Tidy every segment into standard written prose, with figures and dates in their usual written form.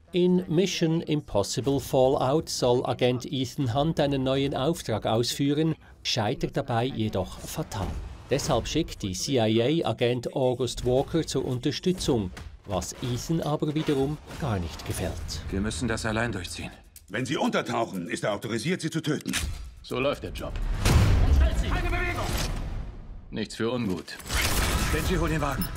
In Mission Impossible Fallout soll Agent Ethan Hunt einen neuen Auftrag ausführen, scheitert dabei jedoch fatal. Deshalb schickt die CIA Agent August Walker zur Unterstützung, was Ethan aber wiederum gar nicht gefällt. Wir müssen das allein durchziehen. Wenn Sie untertauchen, ist er autorisiert, Sie zu töten. So läuft der Job. Keine Bewegung! Nichts für ungut. Benji, hol den Wagen.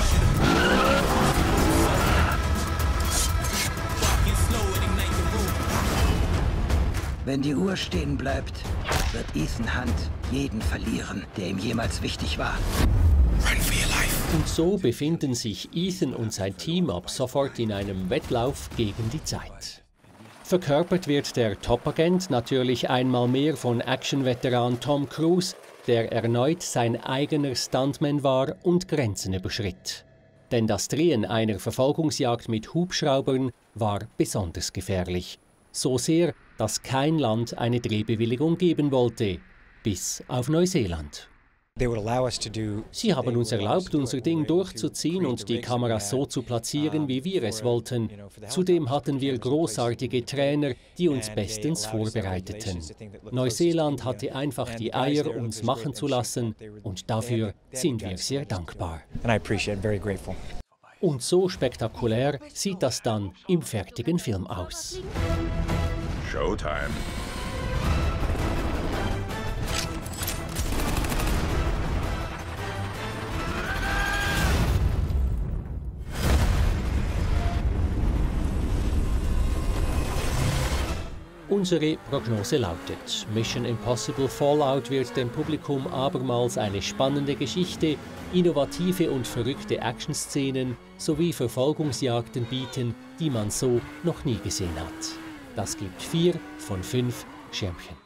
Wenn die Uhr stehen bleibt, wird Ethan Hunt jeden verlieren, der ihm jemals wichtig war. Und so befinden sich Ethan und sein Team ab sofort in einem Wettlauf gegen die Zeit. Verkörpert wird der Top-Agent natürlich einmal mehr von Action-Veteran Tom Cruise, der erneut sein eigener Stuntman war und Grenzen überschritt. Denn das Drehen einer Verfolgungsjagd mit Hubschraubern war besonders gefährlich. So sehr, dass kein Land eine Drehbewilligung geben wollte, bis auf Neuseeland. Sie haben uns erlaubt, unser Ding durchzuziehen und die Kameras so zu platzieren, wie wir es wollten. Zudem hatten wir großartige Trainer, die uns bestens vorbereiteten. Neuseeland hatte einfach die Eier, uns machen zu lassen, und dafür sind wir sehr dankbar. Und so spektakulär sieht das dann im fertigen Film aus. Showtime. Unsere Prognose lautet: Mission Impossible Fallout wird dem Publikum abermals eine spannende Geschichte, innovative und verrückte Actionszenen sowie Verfolgungsjagden bieten, die man so noch nie gesehen hat. Das gibt 4 von 5 Schirmchen.